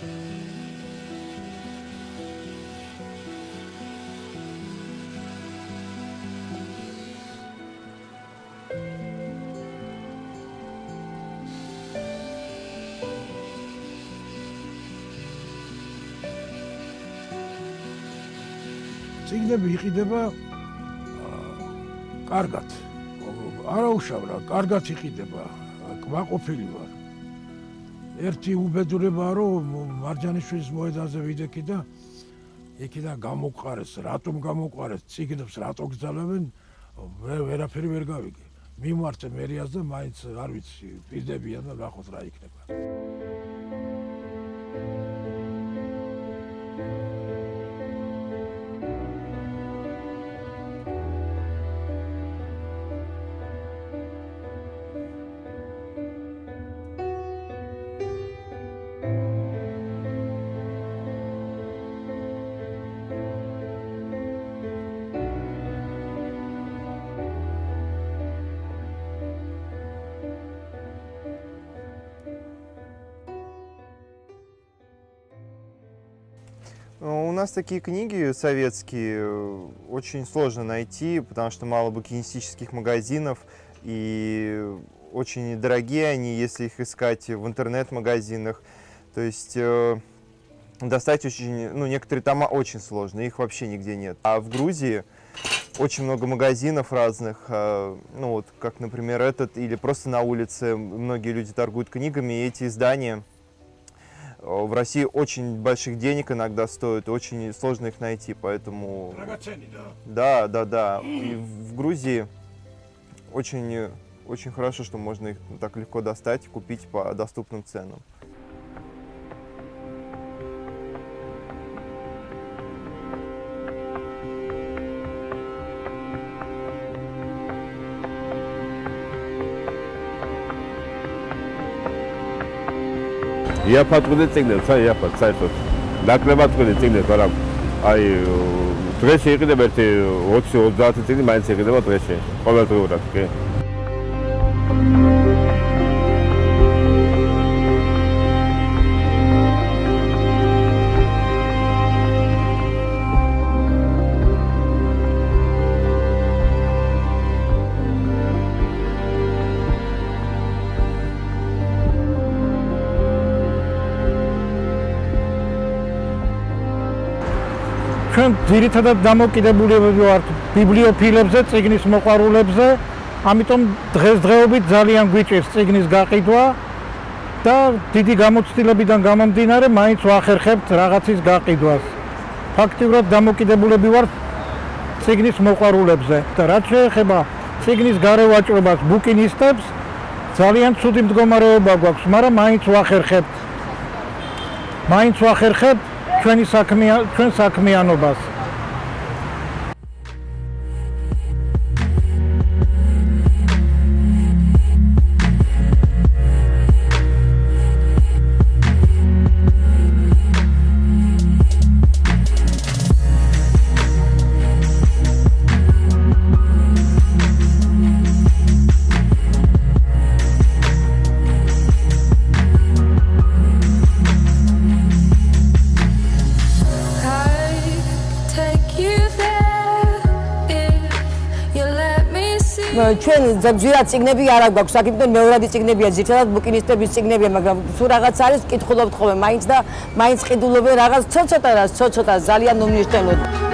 წიგნები იყიდება კარგად. არა უშავრა, კარგად იყიდება. კმაყოფილი ვარ. ერთი უბედურებაა, რომ მარჯანიშვილის მოედანზე ვიდექი და იქიდან გამოყარეს, რატომ გამოყარეს, წიგნებს რატო გძალებენ, ვერაფერი ვერ გავიგე. მიმართე მერიას და მაინც არ ვიცი, პირდებიან და ნახოთ რა იქნება. У нас такие книги советские очень сложно найти, потому что мало букинистических магазинов, и очень дорогие они, если их искать в интернет-магазинах. То есть достать очень, некоторые тома очень сложно, их вообще нигде нет. А в Грузии очень много магазинов разных, как, например, этот, или просто на улице многие люди торгуют книгами, и эти издания в России очень больших денег иногда стоят, очень сложно их найти, поэтому... Да. Да. И в Грузии очень хорошо, что можно их так легко достать и купить по доступным ценам. Я подходил к цигне, я подсайтов. Накрывать к цигне, пора. Ай, трэши, когда берете, вот все, вот за цигне, майнцы, когда вот трэши, полету уратки. ჩვენ ძირითადად დამოკიდებულები ვართ ბიბლიოფილებზე, წიგნის მოყვარულებზე, ამიტომ დღესდღეობით ძალიან გვიჭირს წიგნის გაყიდვა და დიდი გამოცდილებიდან გამომდინარე მაინც ვახერხებთ რაღაცის გაყიდვას. ფაქტიურად დამოკიდებულები ვართ წიგნის მოყვარულებზე და რაც შეეხება წიგნის გარე ვაჭრობას ბუკინისტებს, ძალიან ცუდი მდგომარეობა გვაქვს, მაგრამ მაინც ვახერხებთ ჩვენ საქმიანობას. ჩვენ ზოგჯერად წიგნები არ აქვს, აქ მეორადი წიგნებია, ზოგადად ბუკინისტების წიგნებია, მაგრამ თუ რაღაც არის, კითხულობთ ხოლმე მაინც და მაინც ყიდულობენ რაღაც ცოტა ძალიან უმნიშვნელოდ.